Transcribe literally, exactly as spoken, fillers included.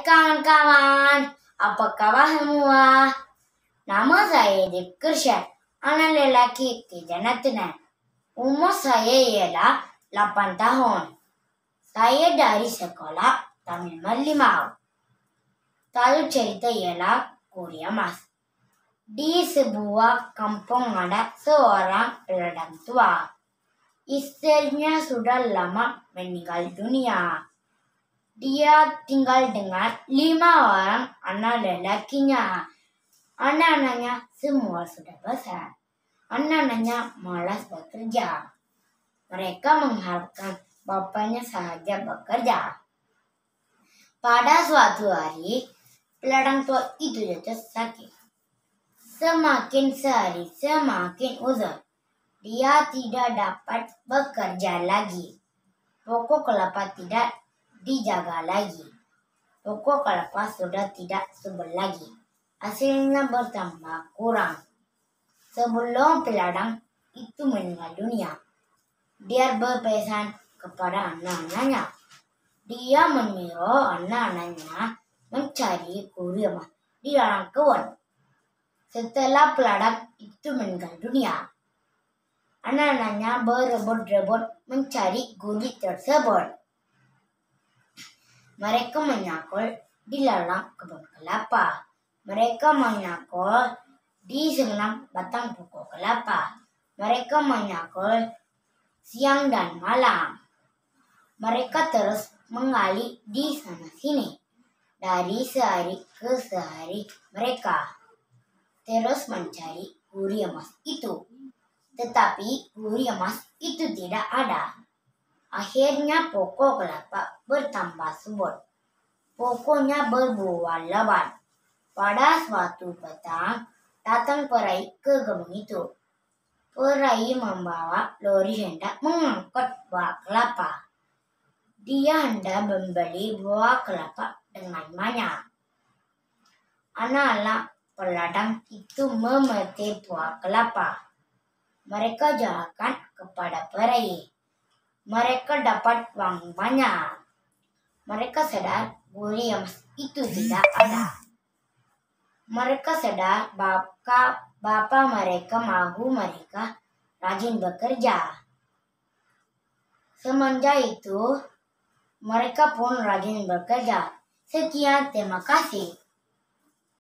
Hai kawan-kawan, apa kabar semua? Nama saya Dikir Syed, anak lelaki tiga Natuna. Umur saya ialah delapan tahun. Saya dari sekolah Tamil Malimau. Tajuk cerita ialah Kuri Emas. Di sebuah kampung ada seorang peladang tua. Istrinya sudah lama meninggal dunia. Dia tinggal dengan lima orang anak lelakinya. Anak-anaknya semua sudah besar. Anak-anaknya malas bekerja. Mereka mengharapkan bapaknya saja bekerja. Pada suatu hari, peladang tua itu jatuh sakit. Semakin sehari semakin uzur. Dia tidak dapat bekerja lagi. Pokok kelapa tidak dijaga lagi. Pokok kelapa sudah tidak subur lagi. Hasilnya bertambah kurang. Sebelum peladang itu meninggal dunia, dia berpesan kepada anak-anaknya. Dia menyuruh anak-anaknya mencari kuri emas di dalam kebun. Setelah peladang itu meninggal dunia, anak-anaknya berebut-rebut mencari guli tersebut. Mereka menyakul di dalam kebun kelapa. Mereka menyakul di segenap batang pokok kelapa. Mereka menyakul siang dan malam. Mereka terus mengali di sana sini. Dari sehari ke sehari mereka terus mencari kuri emas itu. Tetapi kuri emas itu tidak ada. Akhirnya pokok kelapa bertambah subur. Pokoknya berbuah lebat. Pada suatu petang, datang perahi ke kebun itu. Perahi membawa lori hendak mengangkut buah kelapa. Dia hendak membeli buah kelapa dengan banyak. Anak-anak peladang itu memetik buah kelapa. Mereka jualkan kepada perahi. Mereka dapat uang banyak. Mereka sadar kuri emas itu tidak ada. Mereka sadar bapak, bapak mereka mahu mereka rajin bekerja. Semenjak itu, mereka pun rajin bekerja. Sekian, terima kasih.